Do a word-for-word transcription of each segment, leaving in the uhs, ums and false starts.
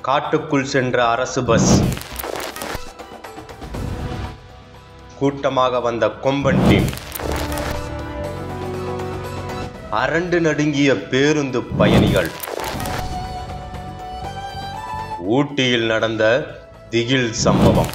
காட்டுக்குள் சென்ற அரசு பஸ். கூட்டமாக வந்த கொம்பன் டீம். அரண்டு நடுங்கிய பேருந்து பயணிகள். ஊட்டியில் நடந்த திகில் சம்பவம்.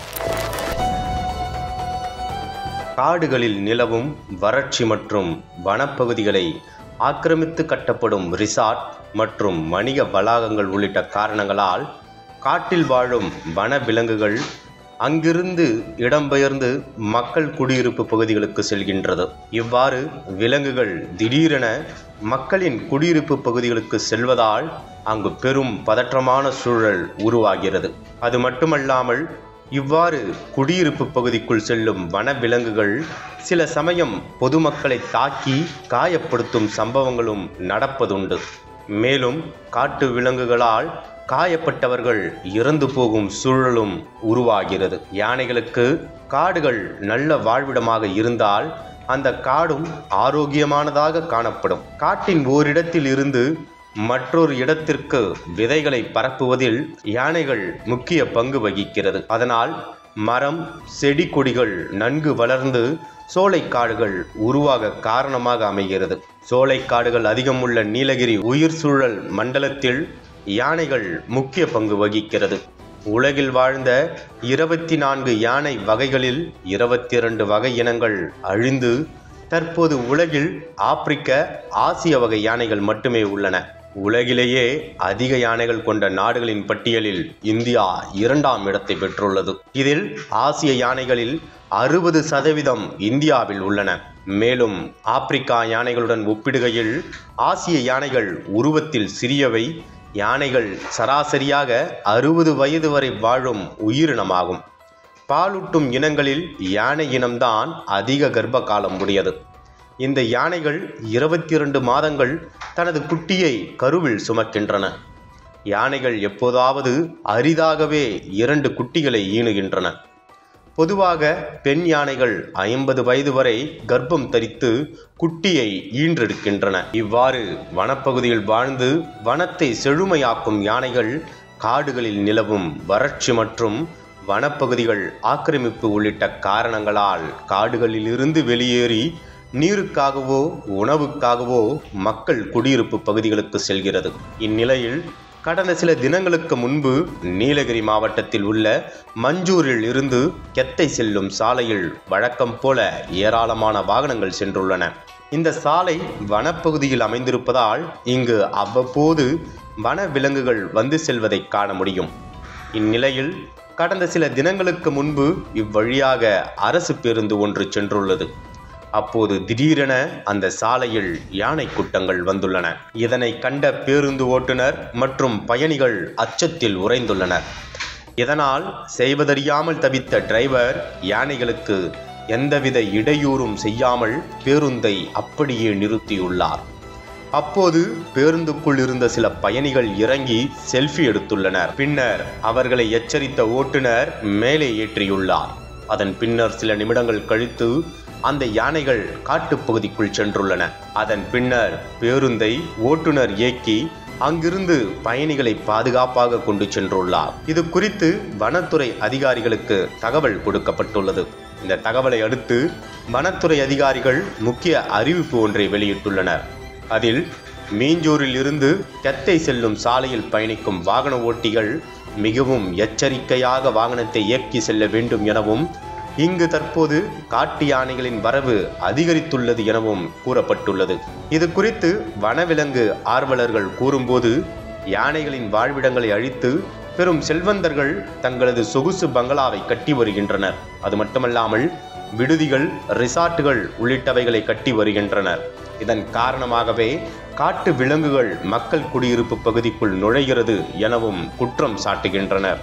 காடுகளில் நிலவும் வறட்சி மற்றும் வனப்பகுதிகளை ஆக்கிரமித்து கட்டப்படும் ரிசார்ட் மற்றும் வணிக வளாகங்கள் உள்ளிட்ட காரணங்களால் காட்டில் வாழும் வன விலங்குகள் அங்கிருந்து இடம்பெயர்ந்து மக்கள் குடியிருப்பு பகுதிகளுக்கு செல்கின்றது. இவ்வாறு விலங்குகள் திடீரென மக்களின் குடியிருப்பு பகுதிகளுக்கு செல்வதால் அங்கு பெரும் பதற்றமான சூழல் உருவாகிறது. அது மட்டுமல்லாமல் இவ்வாறு குடியிருப்பு பகுதிக்குள் செல்லும் வன விலங்குகள் சில சமயம் பொதுமக்களை தாக்கி காயப்படுத்தும் சம்பவங்களும் நடப்பதுண்டு. மேலும் காட்டு விலங்குகளால் காயப்பட்டவர்கள் இறந்து போகும் சூழலும் உருவாகிறது. யானைகளுக்கு காடுகள் நல்ல வாழ்விடமாக இருந்தால் அந்த காடும் ஆரோக்கியமானதாக காணப்படும். காட்டின் ஓரிடத்தில் இருந்து மற்றொரு இடத்திற்கு விதைகளை பரப்புவதில் யானைகள் முக்கிய பங்கு வகிக்கிறது. அதனால் மரம் செடி கொடிகள் நன்கு வளர்ந்து சோலைக்காடுகள் உருவாக காரணமாக அமைகிறது. சோலைக்காடுகள் அதிகம் உள்ள நீலகிரி உயிர் சூழல் மண்டலத்தில் யானைகள் முக்கிய பங்கு வகிக்கிறது. உலகில் வாழ்ந்த இருபத்தி நான்கு யானை வகைகளில் இருபத்தி இரண்டு வகை இனங்கள் அழிந்து தற்போது உலகில் ஆப்பிரிக்க ஆசிய வகை யானைகள் மட்டுமே உள்ளன. உலகிலேயே அதிக யானைகள் கொண்ட நாடுகளின் பட்டியலில் இந்தியா இரண்டாம் இடத்தை பெற்றுள்ளது. இதில் ஆசிய யானைகளில் அறுபது சதவீதம் இந்தியாவில் உள்ளன. மேலும் ஆப்பிரிக்கா யானைகளுடன் ஒப்பிடுகையில் ஆசிய யானைகள் உருவத்தில் சிறியவை. யானைகள் சராசரியாக அறுபது வயது வரை வாழும் உயிரினமாகும். பாலூட்டும் இனங்களில் யானை இனம்தான் அதிக கர்ப்ப காலம் உடையது. இந்த யானைகள் இருபத்தி இரண்டு மாதங்கள் தனது குட்டியை கருவில் சுமக்கின்றன. யானைகள் எப்போதாவது அரிதாகவே இரண்டு குட்டிகளை ஈனுகின்றன. பொதுவாக பெண் யானைகள் ஐம்பது வயது வரை கர்ப்பம் தரித்து குட்டியை ஈன்றெடுக்கின்றன. இவ்வாறு வனப்பகுதியில் வாழ்ந்து வனத்தை செழுமையாக்கும் யானைகள் காடுகளில் நிலவும் வறட்சி மற்றும் வனப்பகுதிகள் ஆக்கிரமிப்பு உள்ளிட்ட காரணங்களால் காடுகளில் இருந்து வெளியேறி நீருக்காகவோ உணவுக்காகவோ மக்கள் குடியிருப்பு பகுதிகளுக்கு செல்கிறது. இந்நிலையில் கடந்த சில தினங்களுக்கு முன்பு நீலகிரி மாவட்டத்தில் உள்ள மஞ்சூரில் இருந்து கெத்தை செல்லும் சாலையில் வழக்கம் போல ஏராளமான வாகனங்கள் சென்றுள்ளன. இந்த சாலை வனப்பகுதியில் அமைந்திருப்பதால் இங்கு அவ்வப்போது வன விலங்குகள் வந்து செல்வதை காண முடியும். இந்நிலையில் கடந்த சில தினங்களுக்கு முன்பு இவ்வழியாக அரசு பேருந்து ஒன்று சென்றுள்ளது. அப்போது திடீரென அந்த சாலையில் யானை கூட்டங்கள் வந்துள்ளன. இதனை கண்ட பேருந்து ஓட்டுநர் மற்றும் பயணிகள் அச்சத்தில் உறைந்துள்ளனர். இதனால் செய்வதறியாமல் தவித்த டிரைவர் யானைகளுக்கு எந்தவித இடையூறும் செய்யாமல் பேருந்தை அப்படியே நிறுத்தியுள்ளார். அப்போது பேருந்துக்குள் இருந்த சில பயணிகள் இறங்கி செல்ஃபி எடுத்துள்ளனர். பின்னர் அவர்களை எச்சரித்த ஓட்டுநர் மேலே ஏற்றியுள்ளார். அதன் பின்னர் சில நிமிடங்கள் கழித்து அந்த யானைகள் காட்டுப்பகுதிக்குள் சென்றுள்ளன. அதன் பின்னர் பேருந்தை ஓட்டுநர் இயக்கி அங்கிருந்து பயணிகளை பாதுகாப்பாக கொண்டு சென்றுள்ளார். இது குறித்து வனத்துறை அதிகாரிகளுக்கு தகவல் கொடுக்கப்பட்டுள்ளது. இந்த தகவலை அடுத்து வனத்துறை அதிகாரிகள் முக்கிய அறிவிப்பு ஒன்றை வெளியிட்டுள்ளனர். அதில் மீஞ்சூரில் இருந்து கெத்தை செல்லும் சாலையில் பயணிக்கும் வாகன ஓட்டிகள் மிகவும் எச்சரிக்கையாக வாகனத்தை இயக்கி செல்ல வேண்டும் எனவும் இங்கு தற்போது காட்டு யானைகளின் வரவு அதிகரித்துள்ளது எனவும் கூறப்பட்டுள்ளது. இது குறித்து வனவிலங்கு ஆர்வலர்கள் கூறும்போது யானைகளின் வாழ்விடங்களை அழித்து பெரும் செல்வந்தர்கள் தங்களது சொகுசு பங்களாவை கட்டி வருகின்றனர். அது மட்டுமல்லாமல் விடுதிகள் ரிசார்ட்டுகள் உள்ளிட்டவைகளை கட்டி வருகின்றனர். இதன் காரணமாகவே காட்டு விலங்குகள் மக்கள் குடியிருப்பு பகுதிக்குள் நுழைகிறது எனவும் குற்றம் சாட்டுகின்றனர்.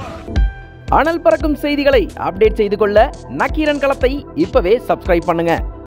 அனல் பறக்கும் செய்திகளை அப்டேட் செய்து கொள்ள நக்கீரன் களத்தை இப்பவே சப்ஸ்கிரைப் பண்ணுங்க.